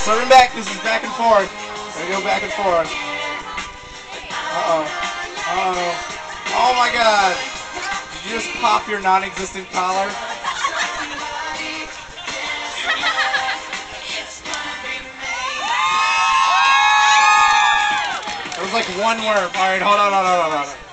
Serving back. This is back and forth. Gonna go back and forth. Uh-oh. Uh-oh. Oh my god. Did you just pop your non-existent collar? It was like one worm. Alright, hold on.